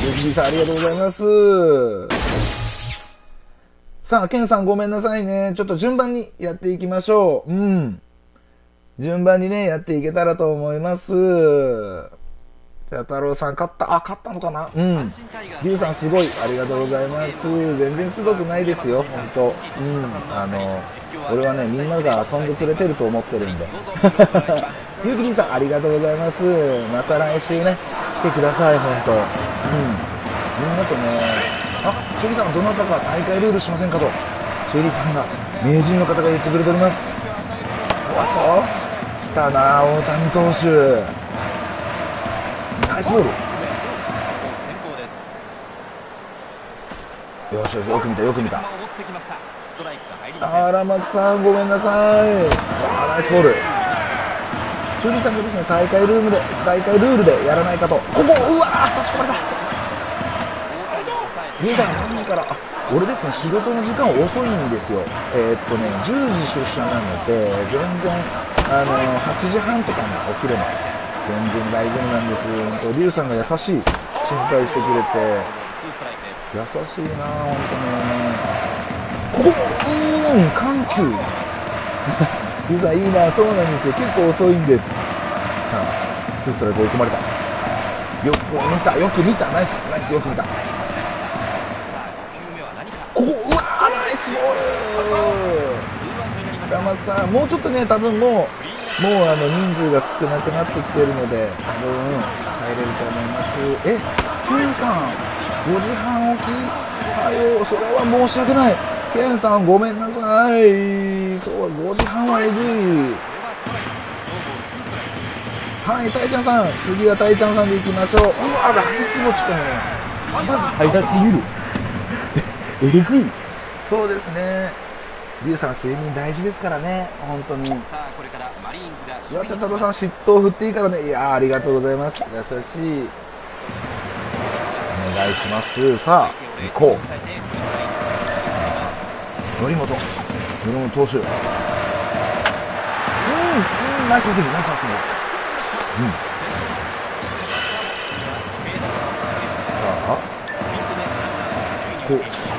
ゆきじさんありがとうございます。さあ、ケンさんごめんなさいね。ちょっと順番にやっていきましょう。うん。順番にね、やっていけたらと思います。じゃあ、太郎さん勝った。あ、勝ったのかな。うん。リュウさんすごい。ありがとうございます。全然すごくないですよ、ほんと。うん。俺はね、みんなが遊んでくれてると思ってるんで。ゆきりんさん、ありがとうございます。また来週ね、来てください、ほんと。うん。みんなとね、あ、シュリさん、どなたか大会ルールしませんかと、シュリさんが、名人の方が言ってくれております。おっと、来たな、大谷投手。ナイスボール。よしよし、よく見たよく見た。荒松さんごめんなさい。さあナイスボール。チューリーさんがですね、大会ルールでやらないかと。ここ、うわー、差し込まれた。皆さん何時から、俺ですね、仕事の時間遅いんですよ。10時出社なので、全然8時半とかに起きれば全然大丈夫なんです。リュウさんが優しい、心配してくれて優しいな、本当に。ここ、緩急。リュウさんいいな、そうなんですよ、結構遅いんです。さあ、ツーストライク追い込まれた。よく見た、ナイス、よく見た。ここ、うわー、ナイスボール。北松さん、もうちょっとね、多分もう人数が少なくなってきてるので、多分入れると思います。ケンさん、5時半起きはよ、それは申し訳ない。ケンさん、ごめんなさい。そう、5時半はえぐい。はい、タイちゃんさん、次はタイちゃんさんでいきましょう。うわ、ライスもちかね。早すぎる。えぐい。そうですね。リュウさん、睡眠大事ですからね、本当に。岩茶太郎さん、嫉妬を振っていいからね。いやー、ありがとうございます。優しい。お願いします。さあ、行こう。則本投手。ナイスバッティング。さあ、こう。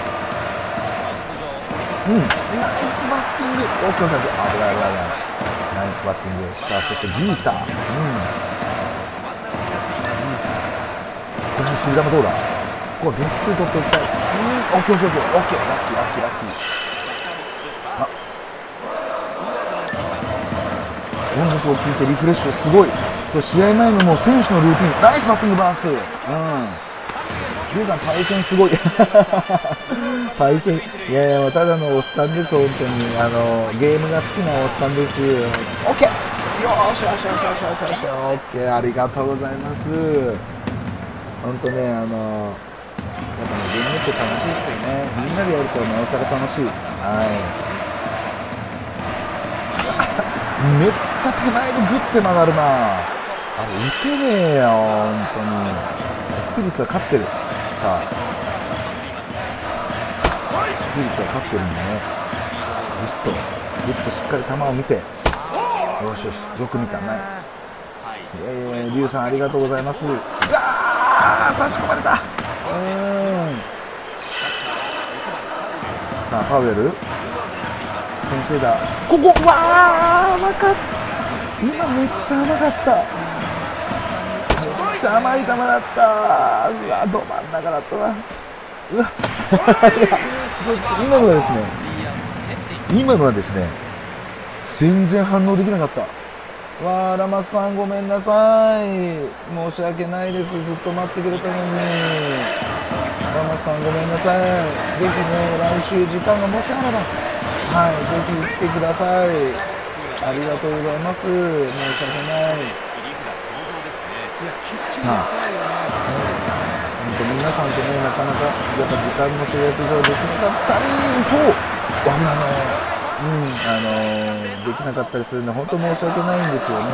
ナイスバッティング。オーケー、危ない。ナイスバッティング。さあ、そしてギーター。このスリー玉どうだ。ここはゲッツー取っておきたい。オッケー。ラッキー。あ、音楽を聴いてリフレッシュ、すごい。そう、試合前のもう選手のルーティン。ナイスバッティングバース。リュウさん、対戦すごい。対戦、いやいや、ただのおっさんです、本当に。ゲームが好きなおっさんです。オッケー、よーし、オッケー、ありがとうございます。本当ね、やっぱね、ゲームって楽しいですよね。みんなでやるとなおさら楽しい。はい。めっちゃ手前でグッて曲がるな。あれ、打てねえよ、本当に。スピリッツは勝ってる。さあ、スピリッツは勝ってるんでね。グッとしっかり球を見て。よし、よく見たね。リュウさんありがとうございます。うわー、差し込まれた。さあ、パウエル先生だ。ここ、うわー、甘かった。今めっちゃ甘かった。めっちゃ甘い球だった。うわ、ど真ん中だったな。うわ今のはですね、全然反応できなかった。わー、ラマスさんごめんなさい。申し訳ないです。ずっと待ってくれたのに。ラマスさんごめんなさい。ぜひね、来週時間がもしあれば、はい、ぜひ来てください。ありがとうございます。申し訳ない。さあ、皆さんとね、なかなかやっぱ時間の制約上できなかったり、そうできなかったりするので本当申し訳ないんですよね。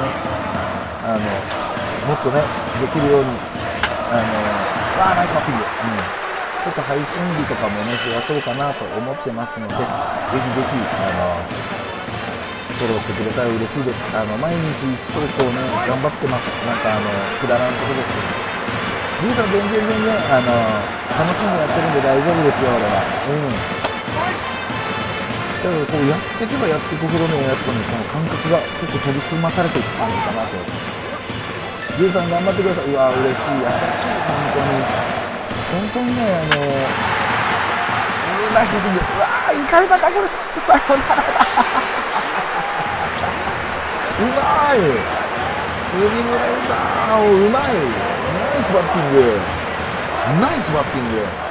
もっとねできるようにナイスバッティング、ちょっと配信日とかもね増やそうかなと思ってますので、ぜひフォローしてくれたら嬉しいです。毎日1投稿ね頑張ってます。なんかくだらんことですけど。 リュウさん全然、楽しんでやってるんで大丈夫ですよ、俺は。だからこうやっていけばやっていくほどね、やっぱね、この感覚が結構研ぎ澄まされていく感じかなと。リュウさん頑張ってください。うわ、嬉しい。優しい、本当にね、ナイスバッティング。うわー、いかれたか、これ、さよならだ。うまい。杉村さん、うまい。ナイスバッティング。ナイスバッティング。